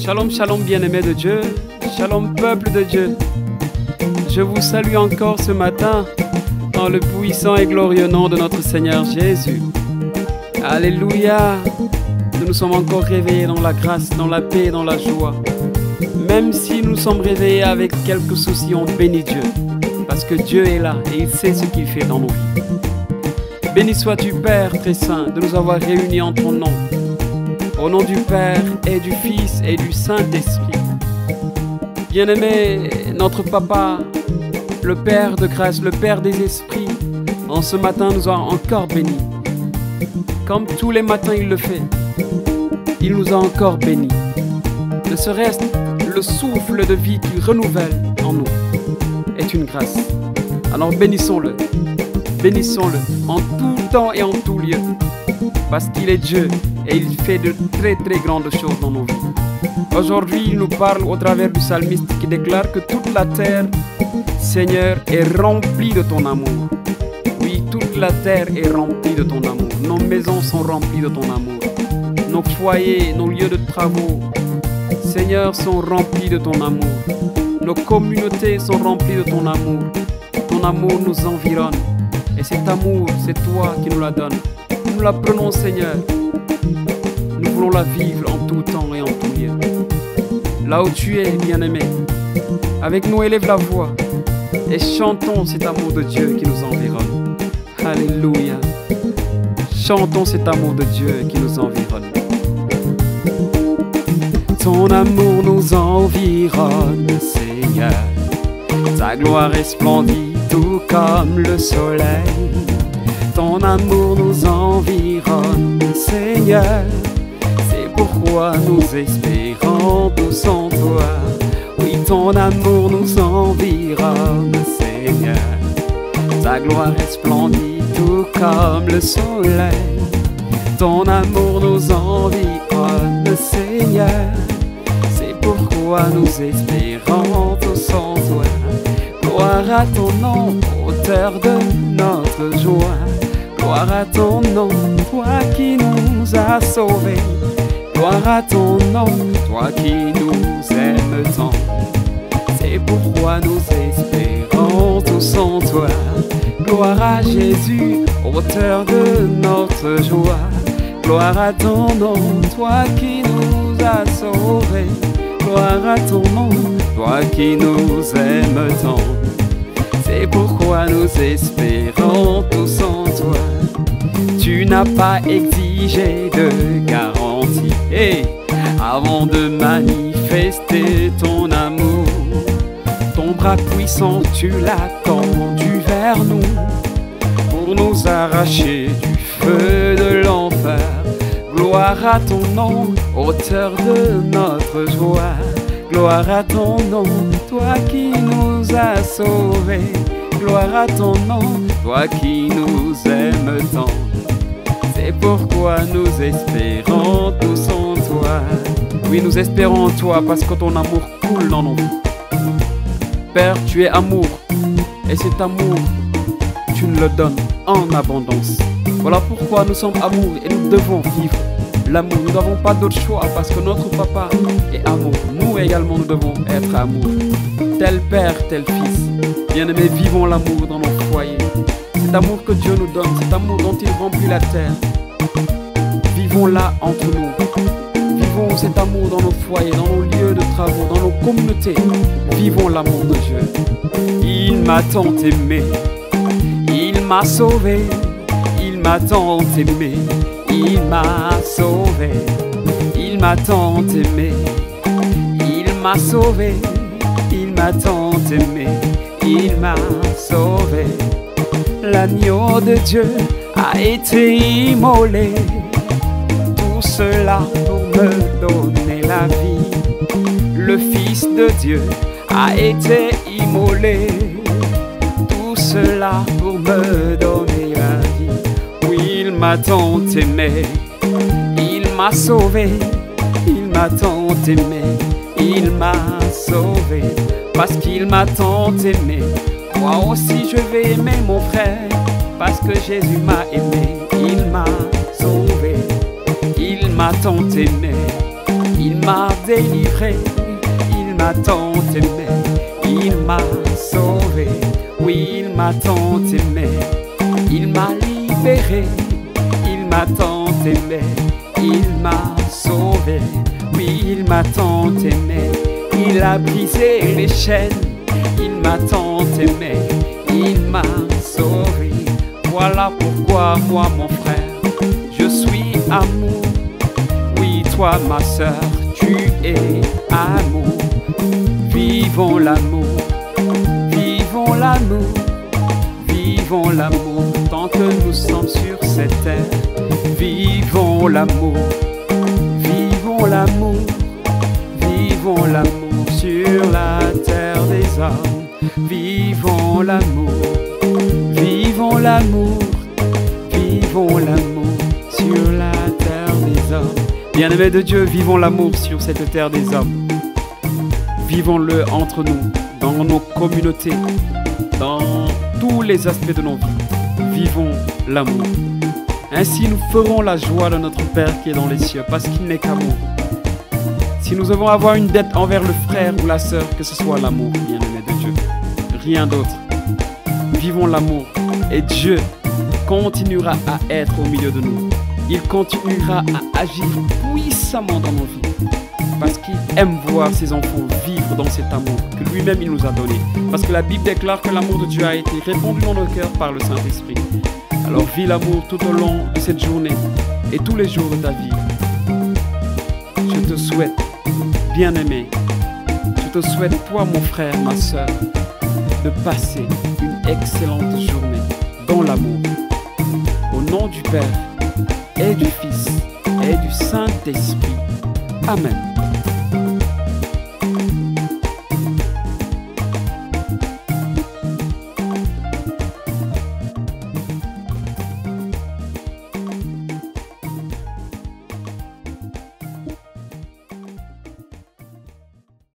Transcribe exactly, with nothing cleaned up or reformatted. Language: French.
Shalom, shalom bien-aimés de Dieu, shalom peuple de Dieu. Je vous salue encore ce matin dans le puissant et glorieux nom de notre Seigneur Jésus. Alléluia. Nous nous sommes encore réveillés dans la grâce, dans la paix, dans la joie. Même si nous sommes réveillés avec quelques soucis, on bénit Dieu. Parce que Dieu est là et il sait ce qu'il fait dans nos vies. Béni sois-tu Père très saint de nous avoir réunis en ton nom. Au nom du Père et du Fils et du Saint-Esprit. Bien-aimé, notre Papa, le Père de grâce, le Père des esprits, en ce matin nous a encore bénis. Comme tous les matins il le fait, il nous a encore bénis. Ne serait-ce le souffle de vie qu'il renouvelle en nous est une grâce. Alors bénissons-le, bénissons-le en tout temps et en tout lieu, parce qu'il est Dieu et il fait de très très grandes choses dans nos vies. Aujourd'hui, il nous parle au travers du psalmiste qui déclare que toute la terre, Seigneur, est remplie de ton amour. Oui, toute la terre est remplie de ton amour. Nos maisons sont remplies de ton amour. Nos foyers, nos lieux de travaux, Seigneur, sont remplis de ton amour. Nos communautés sont remplies de ton amour. Ton amour nous environne. Et cet amour, c'est toi qui nous la donnes. Nous la prenons, Seigneur. Nous voulons la vivre en tout temps et en tout lieu. Là où tu es, bien-aimé, avec nous, élève la voix et chantons cet amour de Dieu qui nous environne. Alléluia. Chantons cet amour de Dieu qui nous environne. Ton amour nous environne, Seigneur. Ta gloire resplendit tout comme le soleil. Ton amour nous environne, Seigneur. C'est pourquoi nous espérons tous en toi. Oui, ton amour nous environne, Seigneur. Ta gloire resplendit tout comme le soleil. Ton amour nous environne, Seigneur. C'est pourquoi nous espérons tous en toi. Gloire à ton nom, auteur de notre joie. Gloire à ton nom, toi qui nous as sauvés. Gloire à ton nom, toi qui nous aimes tant. C'est pourquoi nous espérons tous en toi. Gloire à Jésus, auteur de notre joie. Gloire à ton nom, toi qui nous as sauvés. Gloire à ton nom, toi qui nous aimes tant. C'est pourquoi nous espérons tous en toi. Tu n'as pas exigé de garantie hey, avant de manifester ton amour. Ton bras puissant, tu l'as tendu vers nous pour nous arracher du feu de l'enfer. Gloire à ton nom, auteur de notre joie. Gloire à ton nom, toi qui nous as sauvés. Gloire à ton nom, toi qui nous aimes tant. C'est pourquoi nous espérons tous en toi. Oui, nous espérons en toi parce que ton amour coule dans nos vies. Père, tu es amour. Et cet amour, tu nous le donnes en abondance. Voilà pourquoi nous sommes amour et nous devons vivre l'amour. Nous n'avons pas d'autre choix parce que notre papa est amour. Nous également, nous devons être amour. Tel père, tel fils. Bien-aimés, vivons l'amour dans nos foyers. Cet amour que Dieu nous donne, cet amour dont il remplit la terre. Vivons-la entre nous. Vivons cet amour dans nos foyers, dans nos lieux de travaux, dans nos communautés. Vivons l'amour de Dieu. Il m'a tant aimé, il m'a sauvé. Il m'a tant aimé, il m'a sauvé. Il m'a tant aimé, il m'a sauvé. Il m'a tant aimé, il m'a sauvé. L'agneau de Dieu a été immolé. Tout cela pour me donner la vie. Le Fils de Dieu a été immolé. Tout cela pour me donner la vie. Oui, il m'a tant aimé, il m'a sauvé. Il m'a tant aimé, il m'a sauvé. Parce qu'il m'a tant aimé, moi aussi je vais aimer mon frère. Parce que Jésus m'a aimé, il m'a sauvé. Il m'a tant aimé, Il m'a délivré, il m'a tant aimé, il m'a sauvé, oui, il m'a tant aimé, il m'a libéré, il m'a tant aimé, il m'a sauvé, oui, il m'a tant aimé, il a brisé les chaînes, il m'a tant aimé, il m'a sauvé. Voilà pourquoi moi mon frère, je suis amour. Oui, toi ma sœur, tu es amour. Vivons l'amour, vivons l'amour, vivons l'amour tant que nous sommes sur cette terre. Vivons l'amour, vivons l'amour, vivons l'amour sur la terre des hommes. Vivons l'amour, vivons l'amour, vivons l'amour sur la terre des hommes. Bien-aimés de Dieu, vivons l'amour sur cette terre des hommes. Vivons-le entre nous, dans nos communautés, dans tous les aspects de nos vies. Vivons l'amour. Ainsi nous ferons la joie de notre Père qui est dans les cieux, parce qu'il n'est qu'amour. Si nous devons avoir une dette envers le frère ou la sœur, que ce soit l'amour, bien-aimés de Dieu. Rien d'autre. Vivons l'amour et Dieu continuera à être au milieu de nous. Il continuera à agir puissamment dans nos vies parce qu'il aime voir ses enfants vivre dans cet amour que lui-même il nous a donné. Parce que la Bible déclare que l'amour de Dieu a été répandu dans nos cœurs par le Saint-Esprit. Alors vis l'amour tout au long de cette journée et tous les jours de ta vie. Je te souhaite, bien-aimé, je te souhaite, toi mon frère, ma soeur, de passer une excellente journée dans l'amour. Au nom du Père et du Fils et du Saint-Esprit. Amen.